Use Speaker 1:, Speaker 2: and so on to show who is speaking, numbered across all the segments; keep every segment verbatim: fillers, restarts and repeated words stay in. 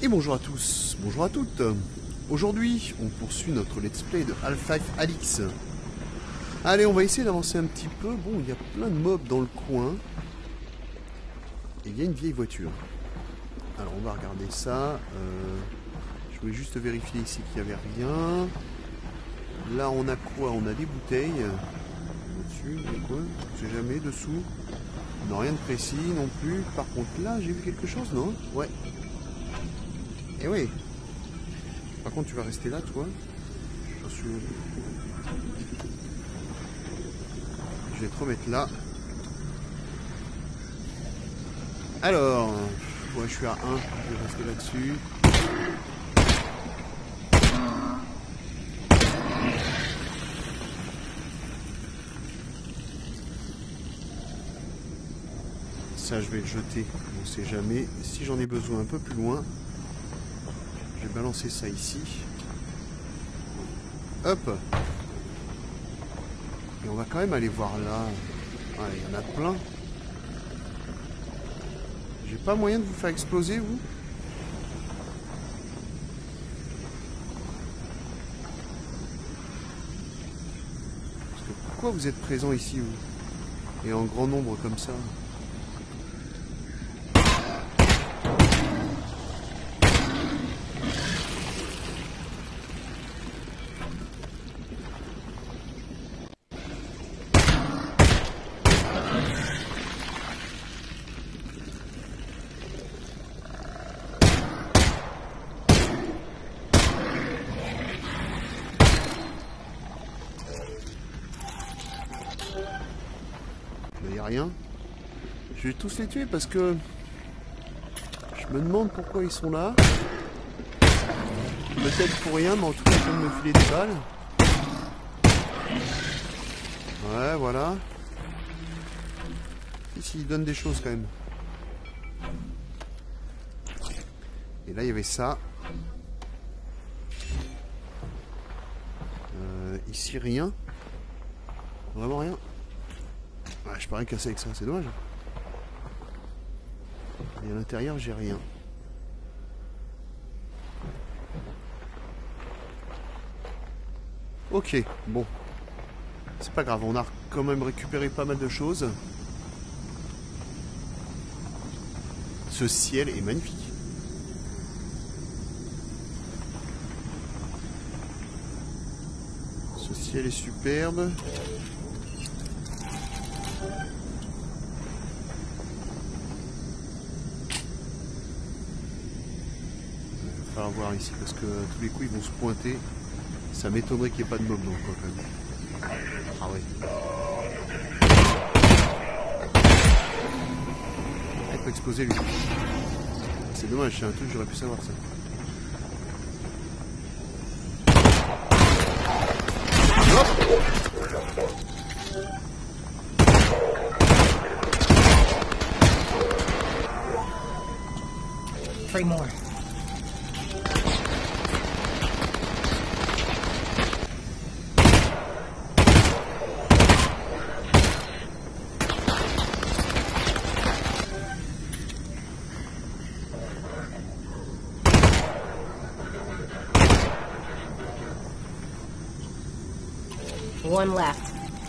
Speaker 1: Et bonjour à tous, bonjour à toutes. Aujourd'hui, on poursuit notre let's play de Half-Life Alyx. Allez, on va essayer d'avancer un petit peu. Bon, il y a plein de mobs dans le coin. Et il y a une vieille voiture. Alors, on va regarder ça. Euh, je voulais juste vérifier ici qu'il n'y avait rien. Là, on a quoi? On a des bouteilles. Dessus, il y a quoi? Je sais jamais, dessous. Non, rien de précis non plus. Par contre, là, j'ai vu quelque chose, non? Ouais. Eh oui. Par contre, tu vas rester là, toi. Je suis... Je vais te remettre là. Alors, ouais, je suis à un. Je vais rester là-dessus. Ça, je vais le jeter. On ne sait jamais. Si j'en ai besoin un peu plus loin, je vais balancer ça ici. Hop. Et on va quand même aller voir là. Ah, il y en a plein. J'ai pas moyen de vous faire exploser, vous? Parce que pourquoi vous êtes présent ici, vous? Et en grand nombre comme ça? Rien. Je vais tous les tuer parce que je me demande pourquoi ils sont là. Peut-être pour rien, mais en tout cas, ils peuvent me filer des balles. Ouais, voilà. Ici, ils donnent des choses quand même. Et là, il y avait ça. Euh, ici, rien. Vraiment rien. Ouais, je peux rien casser avec ça, c'est dommage. Et à l'intérieur, j'ai rien. Ok, bon. C'est pas grave, on a quand même récupéré pas mal de choses. Ce ciel est magnifique. Ce ciel est superbe. Il va voir ici parce que tous les coups ils vont se pointer. Ça m'étonnerait qu'il n'y ait pas de mob dans le coin quand même. Ah ouais. Ah, il peut exploser lui. C'est dommage, c'est un truc j'aurais pu savoir ça.
Speaker 2: Three more. One left.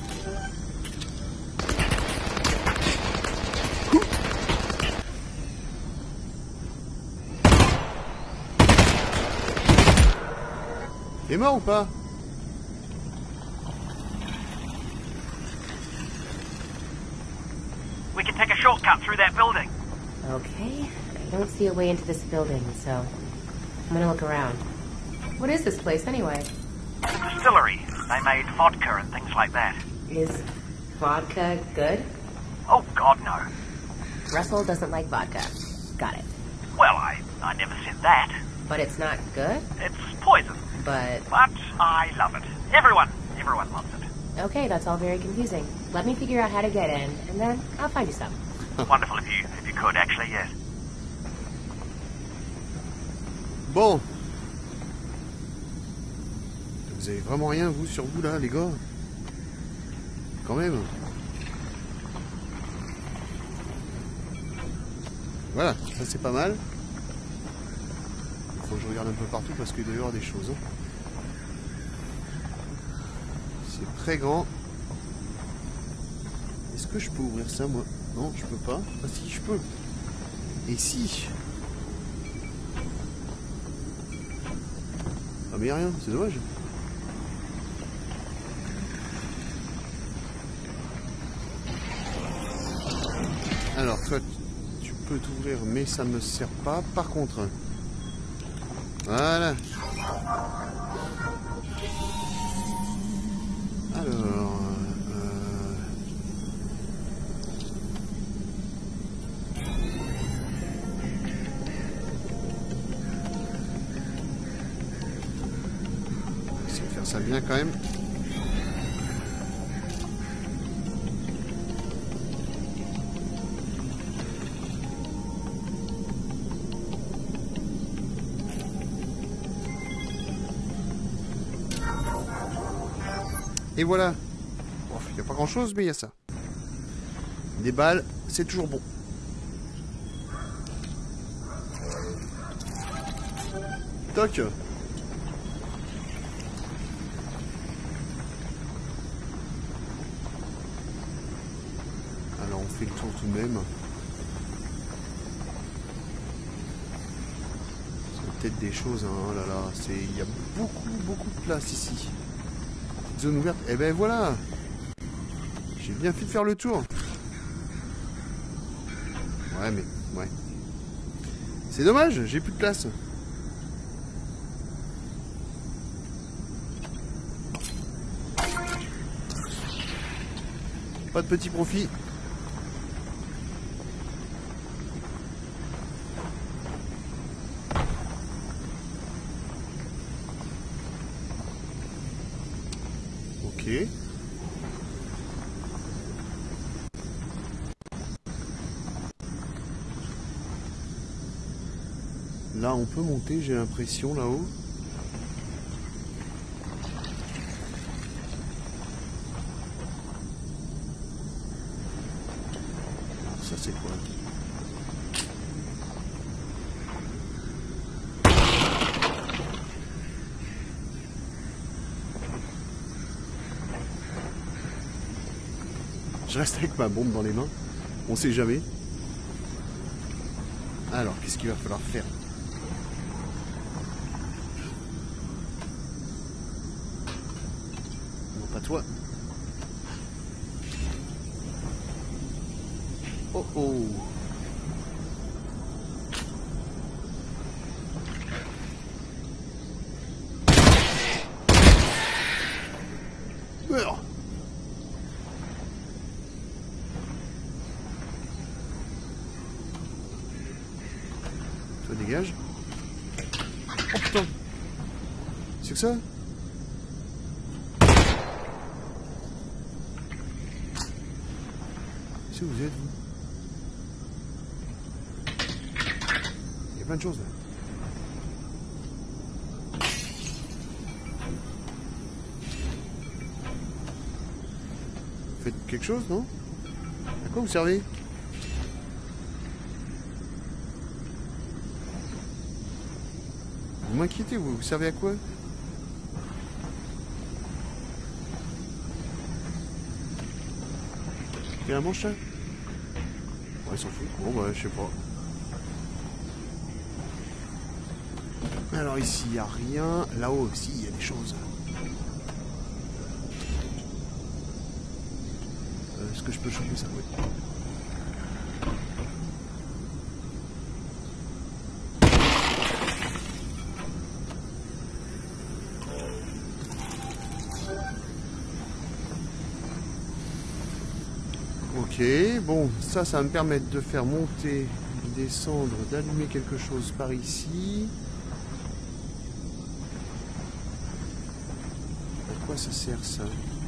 Speaker 1: Il est mort ou pas?
Speaker 3: We can take a shortcut through that building.
Speaker 2: Okay. I don't see a way into this building, so I'm gonna look around. What is this place anyway?
Speaker 3: It's a distillery. They made vodka and things like that.
Speaker 2: Is vodka good?
Speaker 3: Oh, God, no.
Speaker 2: Russell doesn't like vodka. Got it.
Speaker 3: Well, I, I never said that.
Speaker 2: But it's not good?
Speaker 3: It's poison.
Speaker 2: But...
Speaker 3: But I love it. Everyone, everyone loves it.
Speaker 2: Okay, that's all very confusing. Let me figure out how to get in, and then I'll find you some.
Speaker 3: Wonderful if you, if you could, actually, yes.
Speaker 1: Bon. Vous avez vraiment rien, vous, sur vous, là, les gars? Quand même. Voilà, ça c'est pas mal. Bon, je regarde un peu partout parce qu'il doit y avoir des choses. Hein. C'est très grand. Est-ce que je peux ouvrir ça, moi? Non, je peux pas. Ah si, je peux. Et si? Ah mais y'a rien, c'est dommage. Alors toi, tu peux t'ouvrir, mais ça ne me sert pas. Par contre, voilà. Alors, euh... essayer de faire ça bien quand même. Et voilà. Il n'y a pas grand chose, mais il y a ça. Des balles, c'est toujours bon. Toc. Alors on fait le tour tout de même. C'est peut-être des choses, hein. Oh là là, c'est, il y a beaucoup, beaucoup de place ici. Zone ouverte. Et ben voilà. J'ai bien fait de faire le tour. Ouais, mais... Ouais. C'est dommage, j'ai plus de place. Pas de petit profit. Ok. Là, on peut monter, j'ai l'impression, là-haut. Ça, c'est quoi? Je reste avec ma bombe dans les mains. On sait jamais. Alors, qu'est-ce qu'il va falloir faire? Non, pas toi. Oh oh. Meurs. Toi, dégage. Oh putain. C'est que ça? C'est où vous êtes, vous? Il y a plein de choses là. Vous faites quelque chose, non? À quoi vous servez? Vous m'inquiétez, vous, vous servez à quoi? Il y a un manche là? Ouais, ils s'en foutent. Bon, bah, je sais pas. Alors ici, il n'y a rien. Là-haut aussi, il y a des choses. Euh, Est-ce que je peux choper ça? Oui. Ok, bon, ça, ça va me permettre de faire monter, descendre, d'allumer quelque chose par ici. À quoi ça sert, ça?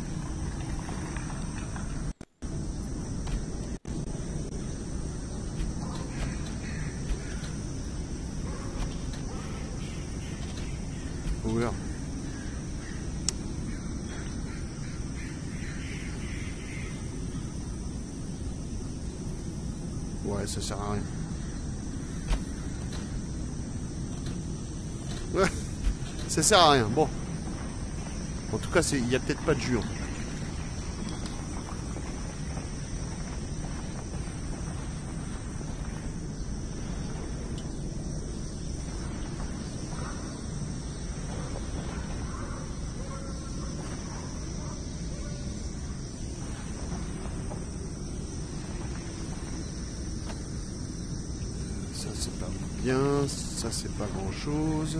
Speaker 1: Power. Ouais, ça sert à rien. Ça sert à rien. Bon. En tout cas, il n'y a peut-être pas de jus. Ça, c'est pas bien. Ça, c'est pas grand-chose.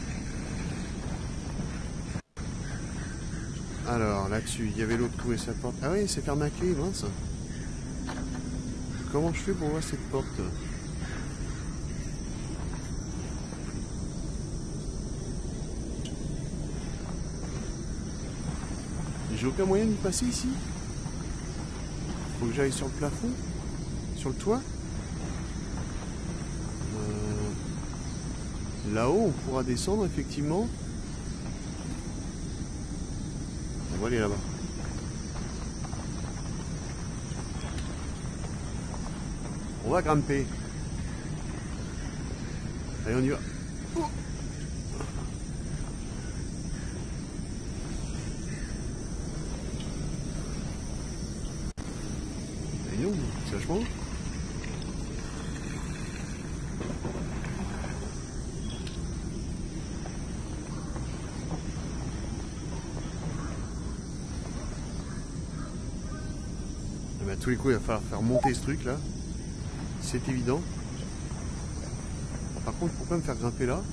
Speaker 1: Alors, là-dessus, il y avait l'autre trou et sa porte. Ah oui, c'est fermé à clé, mince. Comment je fais pour voir cette porte? J'ai aucun moyen d'y passer ici. Faut que j'aille sur le plafond? Sur le toit? euh... Là-haut, on pourra descendre, effectivement. On va aller là-bas. On va grimper. Allez, on y va. Oh. Et non, c'est vachement haut. À tous les coups, il va falloir faire monter ce truc là. C'est évident. Par contre, pourquoi me faire grimper là?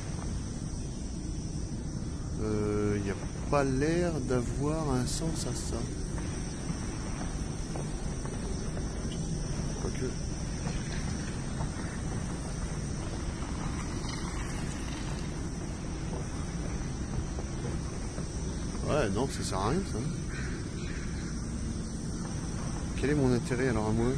Speaker 1: Il euh, n'y a pas l'air d'avoir un sens à ça. Quoique. Ouais, non, ça sert à rien ça. Quel est mon intérêt alors à moi?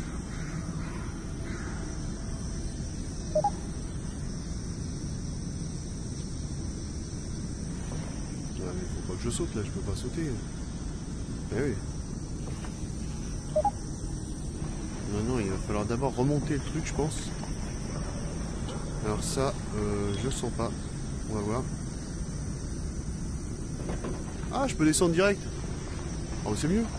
Speaker 1: Ouais, mais faut pas que je saute là, je peux pas sauter. Eh oui. Non, non, il va falloir d'abord remonter le truc, je pense. Alors ça, euh, je sens pas. On va voir. Ah, je peux descendre direct. Oh, c'est mieux.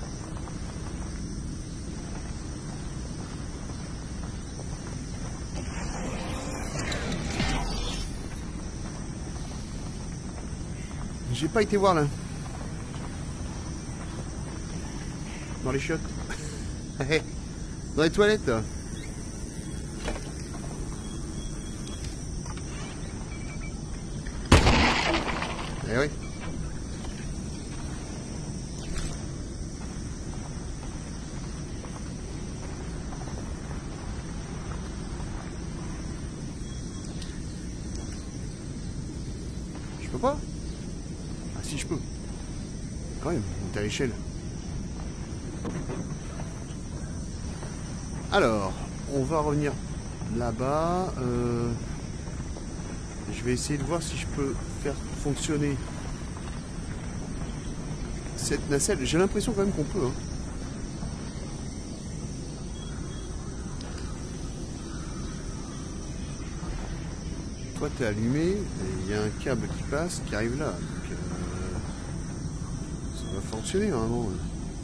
Speaker 1: J'ai pas été voir là. Dans les chiottes. Dans les toilettes. Eh oui. Je peux pas? Ah si, je peux. Quand même, on est à l'échelle. Alors, on va revenir là-bas. Euh, je vais essayer de voir si je peux faire fonctionner cette nacelle. J'ai l'impression quand même qu'on peut. Hein. Toi, t'es allumé. Et il y a un câble qui passe, qui arrive là. Donc, euh, ça va fonctionner normalement. Hein.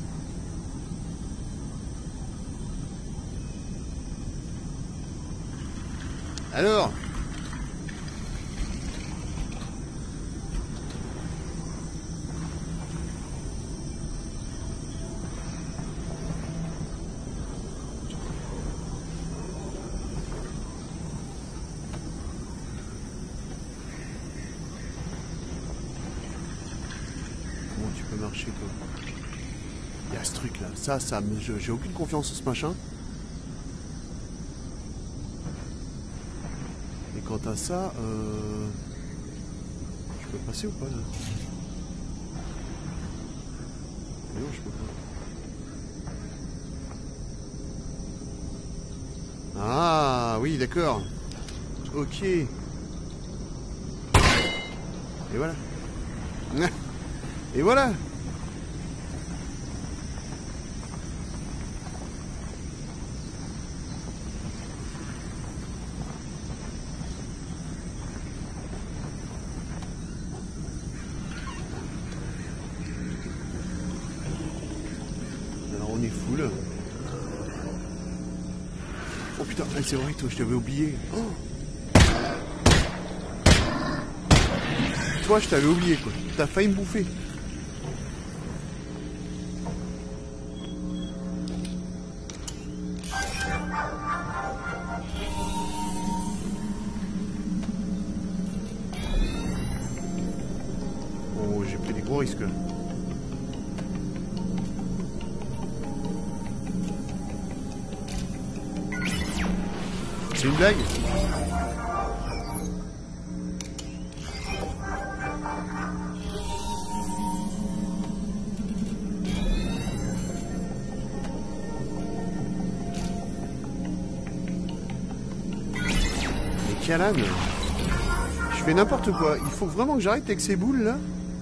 Speaker 1: Alors, comment tu peux marcher toi? Il y a ce truc là, ça, ça, mais j'ai aucune confiance en ce machin. Quant à ça, euh... je peux passer ou pas là? Non, je peux pas. Ah oui, d'accord. Ok. Et voilà. Et voilà. cool. Oh putain, c'est vrai, toi, je t'avais oublié. Oh. Toi, je t'avais oublié, quoi. T'as failli me bouffer. Oh, j'ai pris des gros risques, là. C'est une blague? Mais Callan, je fais n'importe quoi. Il faut vraiment que j'arrête avec ces boules là.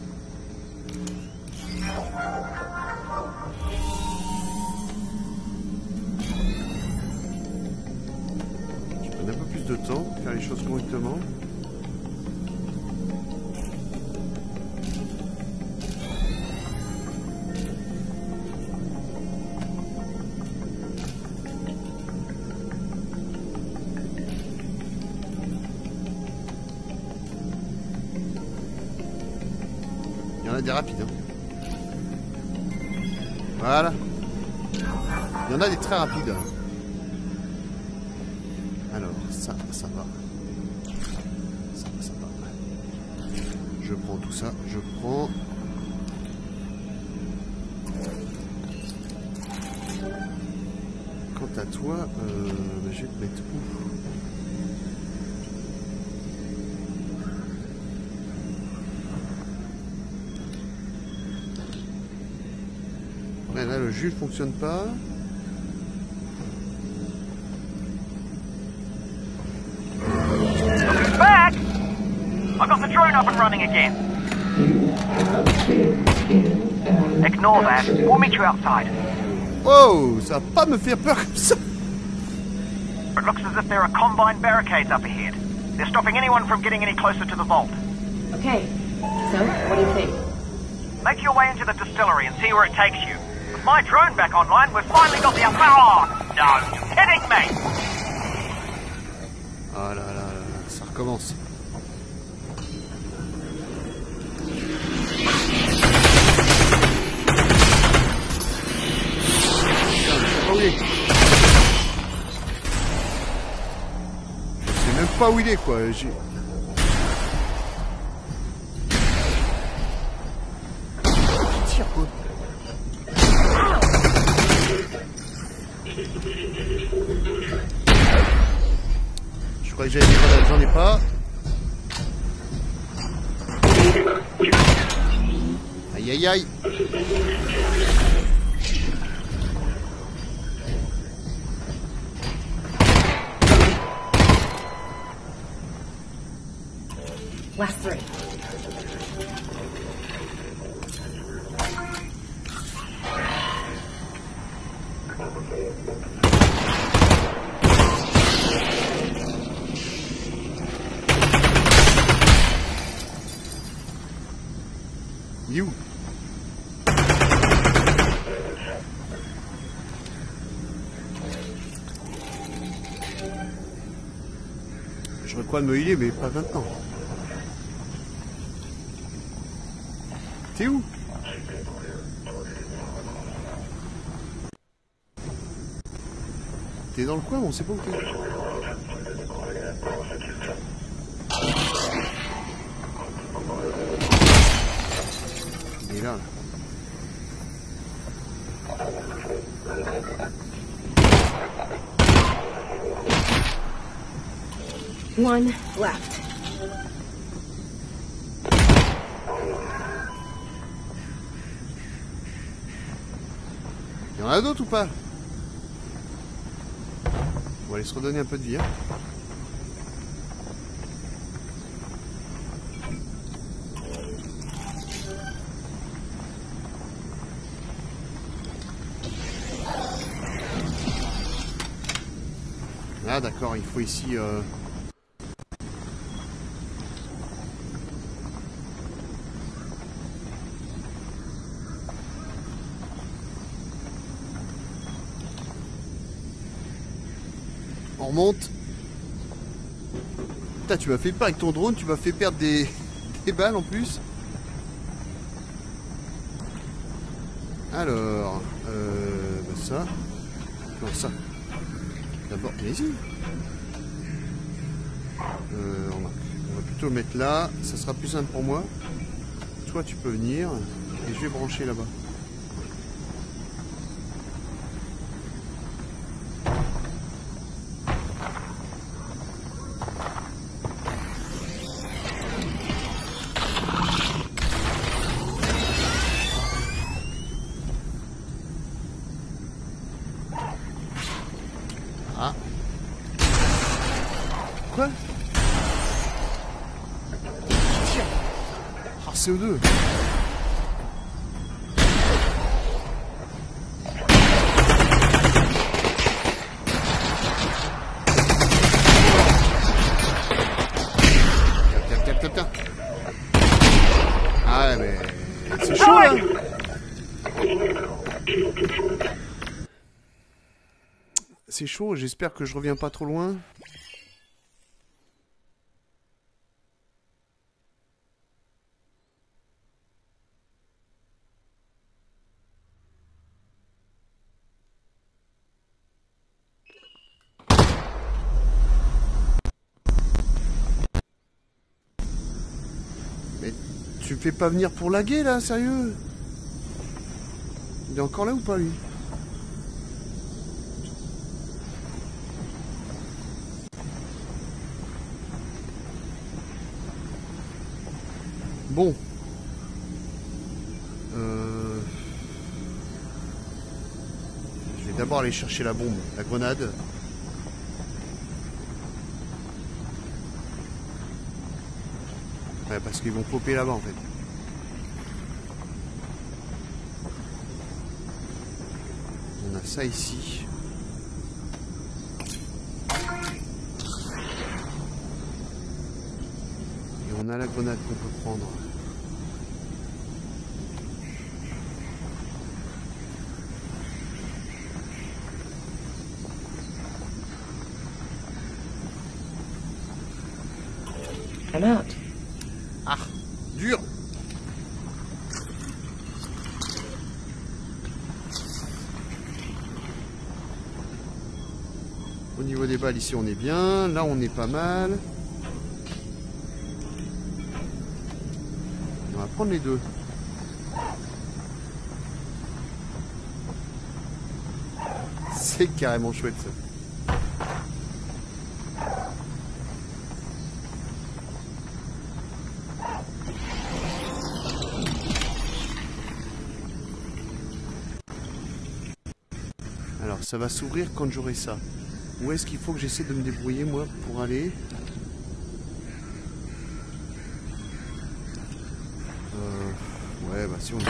Speaker 1: De temps, faire les choses correctement. Il y en a des rapides. Hein. Voilà. Il y en a des très rapides. Alors, ça, ça va. Ça va, ça va. Je prends tout ça, je prends... Quant à toi, euh, bah, je vais te mettre où? Ouais, là, le jus ne fonctionne pas.
Speaker 3: Back! I got the drone up and running again. Ignore that. We'll meet you outside.
Speaker 1: Oh, ça va pas me faire peur comme ça.
Speaker 3: It looks as if there are Combine barricades up ahead. They're stopping anyone from getting any closer to the vault.
Speaker 2: Okay. So, what do you think?
Speaker 3: Make your way into the distillery and see where it takes you. With my drone back online, we've finally got the... Oh, no, you're kidding me!
Speaker 1: Oh là là là, ça recommence. Je sais même pas où il est, quoi. J'ai... Tire, quoi. Je crois que j'avais des grenades, j'en ai pas. Aïe aïe aïe.
Speaker 2: Last three.
Speaker 1: Il est où? Je crois de me healer, mais pas maintenant. T'es où? T'es dans le coin, mais on sait pas où t'es. Il est là, là.
Speaker 2: One left.
Speaker 1: Il y en a d'autres ou pas? On va aller se redonner un peu de vie. Hein. Ah d'accord, il faut ici... Euh... On remonte. Putain, tu m'as fait peur avec ton drone, tu m'as fait perdre des, des balles en plus. Alors, euh, bah ça. Non, ça. D'abord, allez-y. Euh, on, va, on va plutôt le mettre là, ça sera plus simple pour moi. Toi, tu peux venir et je vais brancher là-bas. Ah. Quoi? Ah, C O deux. Tiens, tiens, tiens, tiens. Ah, mais c'est chaud là. C'est chaud, j'espère que je reviens pas trop loin. Mais tu me fais pas venir pour laguer là, sérieux? Il est encore là ou pas lui? Bon. Euh... Je vais d'abord aller chercher la bombe, la grenade. Ouais, parce qu'ils vont popper là-bas en fait. On a ça ici. Et on a la grenade qu'on peut prendre.
Speaker 2: I'm out.
Speaker 1: Ah, dur. Au niveau des balles, ici, on est bien. Là, on est pas mal. On va prendre les deux. C'est carrément chouette, ça. Alors, ça va s'ouvrir quand j'aurai ça. Où est-ce qu'il faut que j'essaie de me débrouiller, moi, pour aller? Euh... Ouais, bah si on...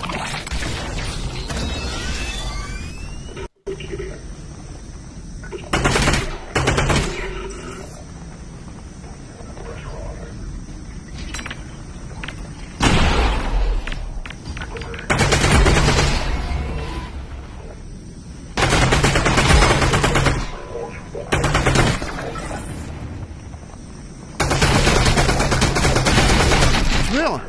Speaker 1: Meurs.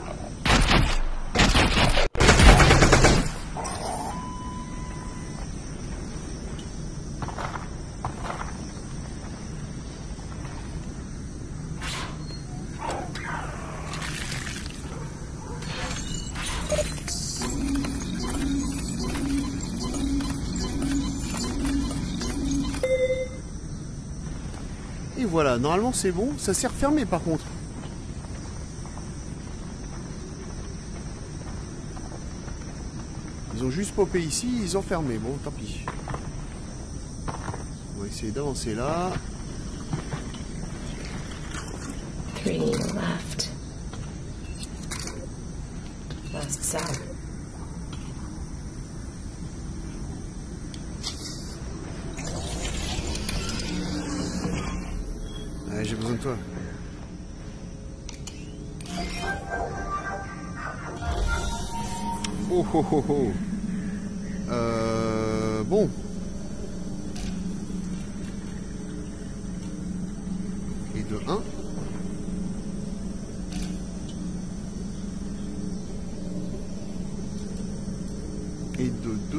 Speaker 1: Et voilà, normalement c'est bon, ça s'est refermé par contre. Ils ont juste popé ici, ils ont fermé. Bon, tant pis. On va essayer d'avancer là.
Speaker 2: Three left. Last cell.
Speaker 1: Ouais, j'ai besoin de toi. Oh oh oh oh. Euh, bon. Et de un. Et de deux.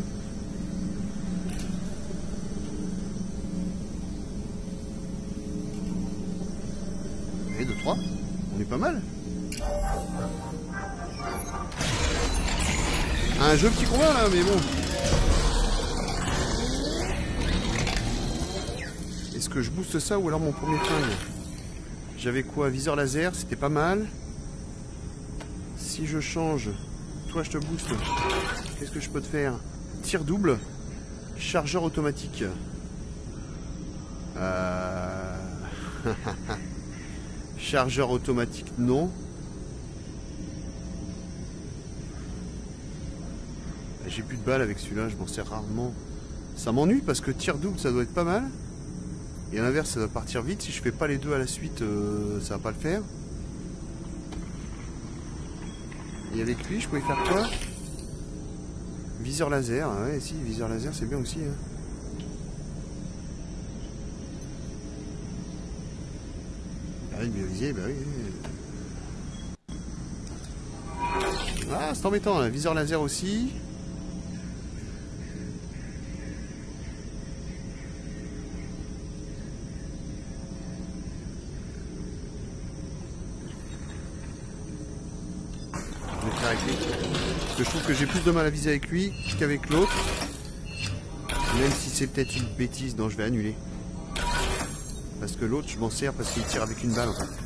Speaker 1: Et de trois. On est pas mal. Un jeu petit combat là, mais bon. Est-ce que je booste ça ou alors mon premier flingue? J'avais quoi? Viseur laser, c'était pas mal. Si je change, toi je te booste. Qu'est-ce que je peux te faire? Tir double. Chargeur automatique. Euh... Chargeur automatique, non. J'ai plus de balles avec celui-là, je m'en sers rarement. Ça m'ennuie parce que tir double, ça doit être pas mal. Et à l'inverse, ça doit partir vite. Si je fais pas les deux à la suite, euh, ça va pas le faire. Et avec lui, je pouvais faire quoi? Viseur laser. Ouais, si, viseur laser, c'est bien aussi. Hein. Bah oui, bien visé, bah oui. Ah, c'est embêtant, hein. Viseur laser aussi. Parce que je trouve que j'ai plus de mal à viser avec lui qu'avec l'autre. Même si c'est peut-être une bêtise, non, je vais annuler. Parce que l'autre, je m'en sers parce qu'il tire avec une balle en fait.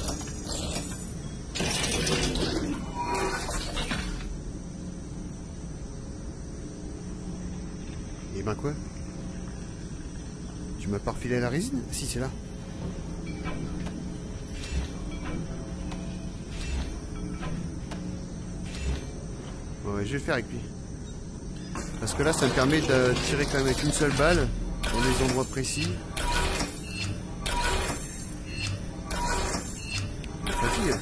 Speaker 1: Et ben quoi? Tu m'as pas refilé la résine? Si, c'est là. Ouais, je vais le faire avec lui. Parce que là, ça me permet de tirer quand même avec une seule balle dans des endroits précis. Fatigue.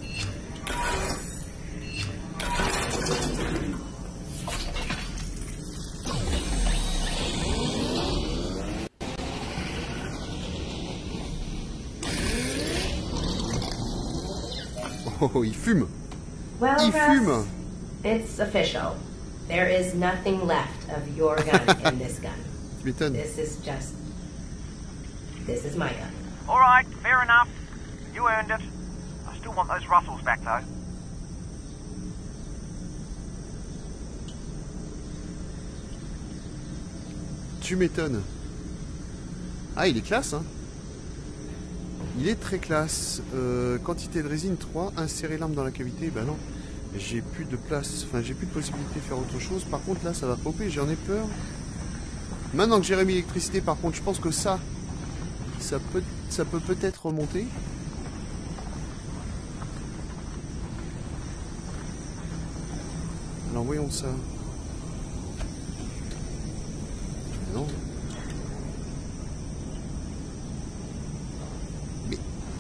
Speaker 1: Oh, il fume.
Speaker 2: Well,
Speaker 1: Il
Speaker 2: Russ,
Speaker 1: fume.
Speaker 2: it's official. There is nothing left of your gun in this gun.
Speaker 1: Tu m'étonnes.
Speaker 2: This is just... This is my gun.
Speaker 3: All right, fair enough. You earned it. I still want those Russells back, though.
Speaker 1: Tu m'étonnes. Ah, il est classe, hein. Il est très classe. Euh, quantité de résine trois. Insérer l'arme dans la cavité. Bah non. J'ai plus de place. Enfin, j'ai plus de possibilité de faire autre chose. Par contre, là, ça va popper. J'en ai peur. Maintenant que j'ai remis l'électricité, par contre, je pense que ça, ça peut, ça peut peut-être remonter. Alors, voyons ça. Non. Mais...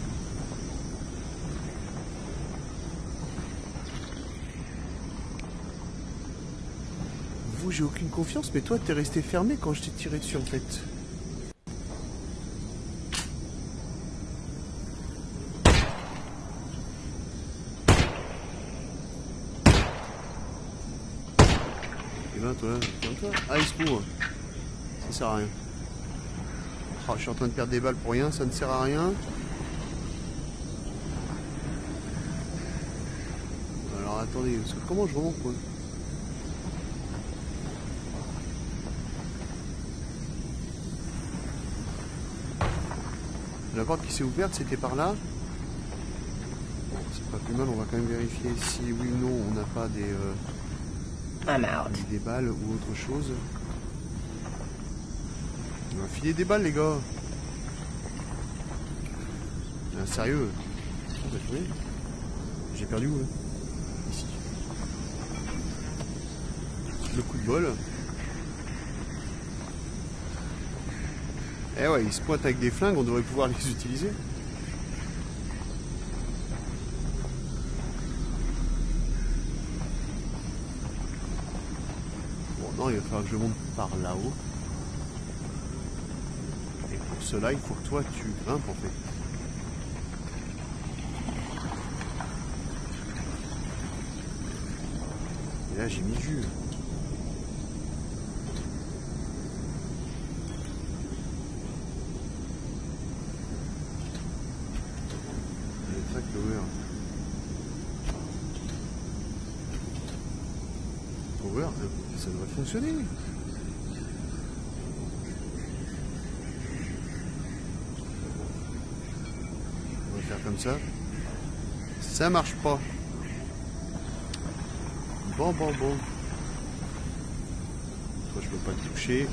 Speaker 1: Vous, j'ai aucune confiance, mais toi, t'es resté fermé quand je t'ai tiré dessus, en fait. Et ben, toi, toi, ah, il se trouve. Ça sert à rien. Oh, je suis en train de perdre des balles pour rien, ça ne sert à rien. Alors attendez, parce que comment je remonte quoi? La porte qui s'est ouverte, c'était par là. Bon, c'est pas plus mal, on va quand même vérifier si oui ou non on n'a pas des, euh,
Speaker 2: I'm out.
Speaker 1: des balles ou autre chose. On va filer des balles, les gars. Ah, sérieux. Oh, bah, oui. J'ai perdu où là? Ici. Le coup de bol. Eh ouais, ils se pointent avec des flingues, on devrait pouvoir les utiliser. Bon, non, il va falloir que je monte par là-haut. Et pour cela, il faut que toi, tu grimpes en fait. Ouais, j'ai mis du jus. Le track power. Power, ça devrait fonctionner. On va faire comme ça. Ça marche pas. Bon, bon, bon. Toi, je peux pas le toucher.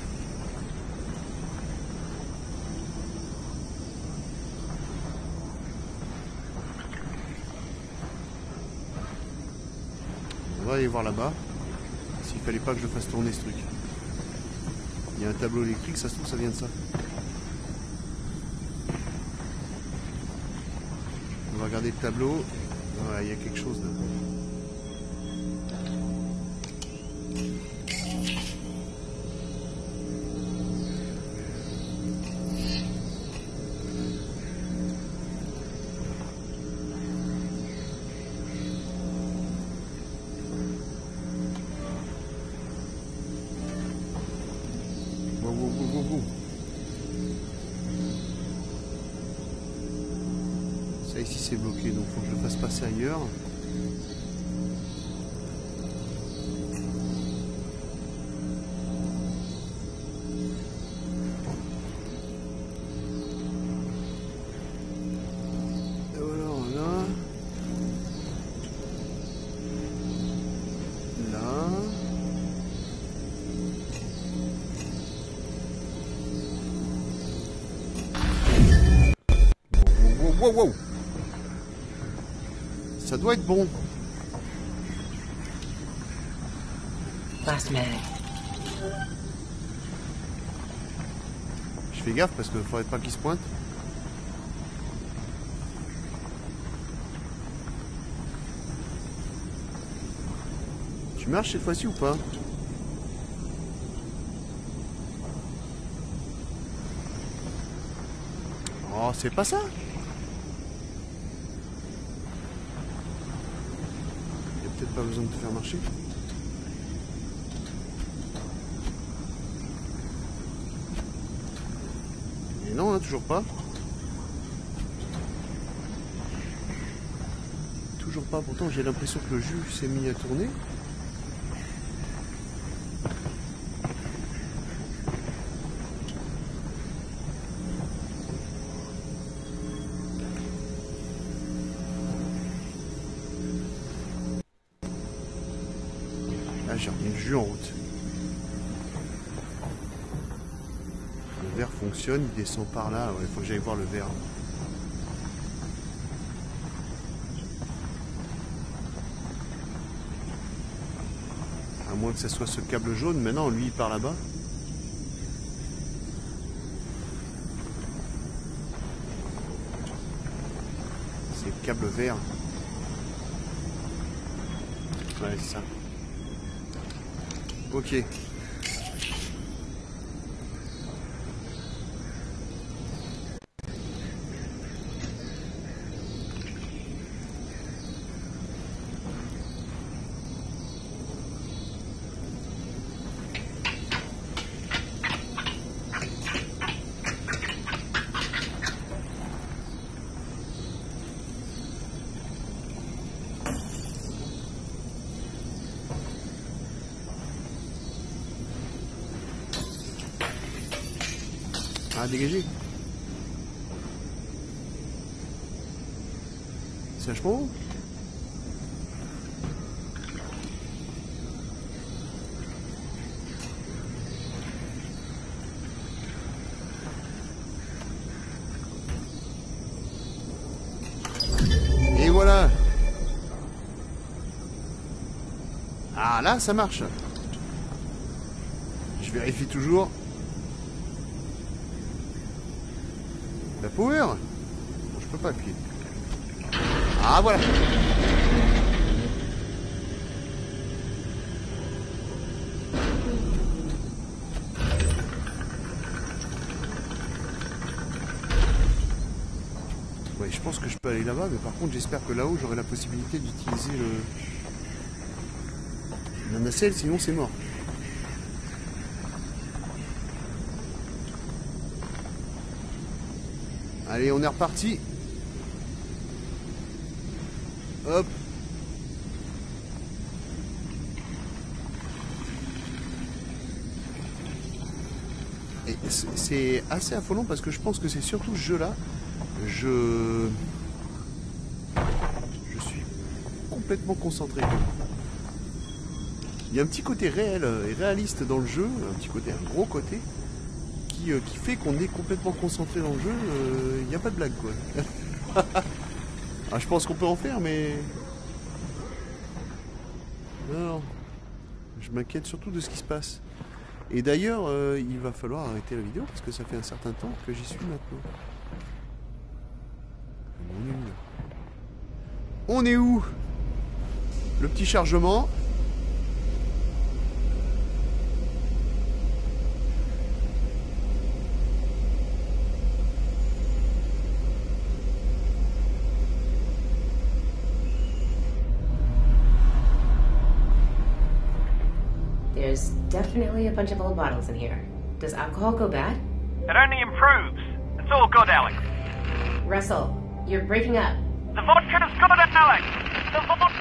Speaker 1: On va aller voir là-bas. S'il fallait pas que je fasse tourner ce truc. Il y a un tableau électrique, ça se trouve, ça vient de ça. On va regarder le tableau. Ouais, il y a quelque chose là. Wow, wow, wow, wow, wow. Ça ici c'est bloqué, donc faut que je le fasse passer ailleurs. Et voilà, là. Là. Wow, wow, wow. Ça doit être bon.
Speaker 2: Last mag.
Speaker 1: Je fais gaffe parce qu'il ne faudrait pas qu'il se pointe. Tu marches cette fois-ci ou pas? Oh, c'est pas ça. Il n'y a peut-être pas besoin de te faire marcher. Et non, hein, toujours pas. Toujours pas, pourtant j'ai l'impression que le jus s'est mis à tourner. Là j'ai remis le jus en route. Le verre fonctionne, il descend par là. Il ouais, faut que j'aille voir le verre. À moins que ce soit ce câble jaune. Maintenant, lui, il part là-bas. C'est le câble vert. Ouais, c'est ça. Ok. Ah, dégagez. C'est vachement haut. Et voilà. Ah là, ça marche. Je vérifie toujours. La power. Bon, je peux pas appuyer. Ah voilà. Ouais, je pense que je peux aller là-bas, mais par contre j'espère que là-haut j'aurai la possibilité d'utiliser le... La nacelle, sinon c'est mort. Allez, on est reparti. Hop. Et c'est assez affolant parce que je pense que c'est surtout ce jeu-là. Je... Je suis complètement concentré. Il y a un petit côté réel et réaliste dans le jeu, un petit côté, un gros côté, qui, euh, qui fait qu'on est complètement concentré dans le jeu. Il euh, n'y a pas de blague, quoi. Ah, je pense qu'on peut en faire, mais... Non, je m'inquiète surtout de ce qui se passe. Et d'ailleurs, euh, il va falloir arrêter la vidéo parce que ça fait un certain temps que j'y suis maintenant. On est où? Le petit chargement.
Speaker 2: There's definitely a bunch of old bottles in here. Does alcohol go bad?
Speaker 3: It only improves. It's all good, Alex.
Speaker 2: Russell, you're breaking up.
Speaker 3: The vodka is good, Alex. The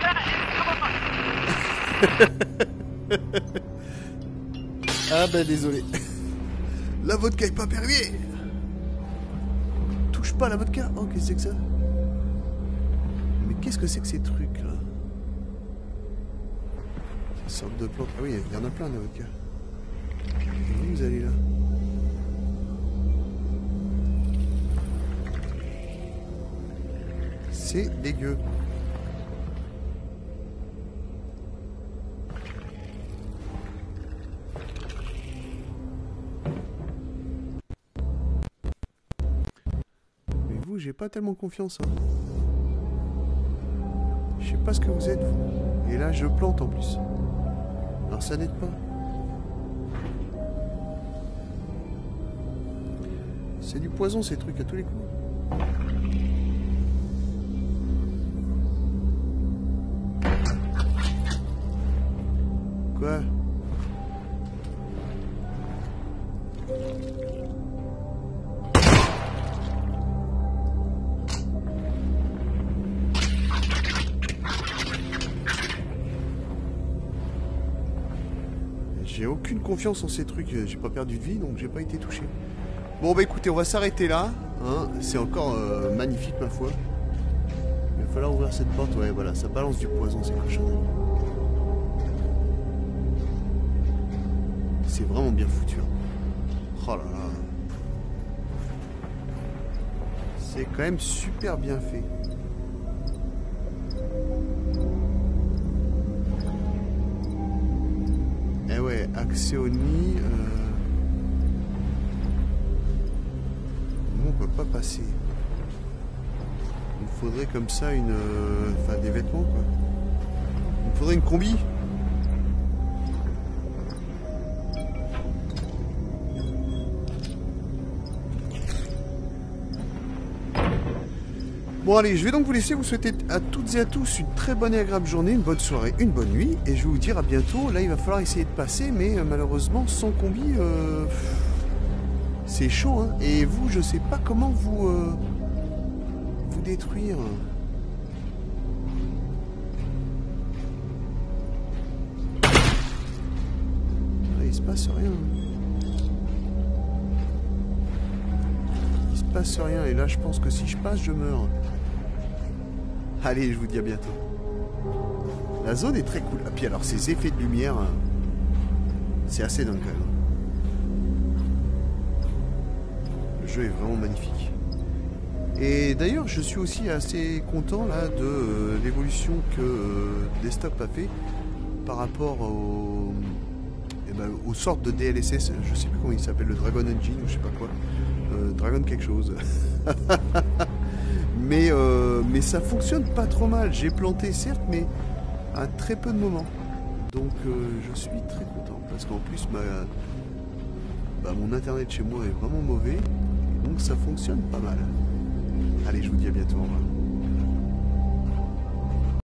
Speaker 3: vodka is good.
Speaker 1: Ah ben désolé. La vodka est pas permis. Touche pas la vodka. Oh, qu'est-ce que c'est que ça? Mais qu'est-ce que c'est que ces trucs là? Ces sortes de plantes. Ah oui, il y en a plein de vodka. Où vous allez là? C'est dégueu. Mais vous, j'ai pas tellement confiance. Hein. Je sais pas ce que vous êtes, vous. Et là, je plante en plus. Alors ça n'aide pas. C'est du poison ces trucs à tous les coups. Quoi? J'ai aucune confiance en ces trucs, j'ai pas perdu de vie donc j'ai pas été touché. Bon bah écoutez, on va s'arrêter là, hein. C'est encore euh, magnifique ma foi. Il va falloir ouvrir cette porte, ouais voilà, ça balance du poison ces cochonneries. C'est vraiment bien foutu. Oh là là. C'est quand même super bien fait. Eh ouais, accès au nid. Euh... On peut pas passer. Il me faudrait comme ça une... Enfin des vêtements quoi. Il me faudrait une combi. Bon allez, je vais donc vous laisser, vous souhaiter à toutes et à tous une très bonne et agréable journée, une bonne soirée, une bonne nuit, et je vais vous dire à bientôt. Là il va falloir essayer de passer, mais euh, malheureusement sans combi, euh, c'est chaud, hein. Et vous, je sais pas comment vous, euh, vous détruire. Là, il se passe rien. Il se passe rien, et là je pense que si je passe, je meurs. Allez, je vous dis à bientôt. La zone est très cool. Ah, puis alors, ces effets de lumière, c'est assez dingue quand même. Le jeu est vraiment magnifique. Et d'ailleurs, je suis aussi assez content là de euh, l'évolution que euh, Desktop a fait par rapport au, eh ben, aux sortes de D L S S. Je sais plus comment il s'appelle, le Dragon Engine ou je sais pas quoi. Euh, Dragon quelque chose. Mais, euh, mais ça fonctionne pas trop mal. J'ai planté certes, mais à très peu de moments. Donc euh, je suis très content. Parce qu'en plus, ma, bah, mon internet chez moi est vraiment mauvais. Donc ça fonctionne pas mal. Allez, je vous dis à bientôt. Au revoir.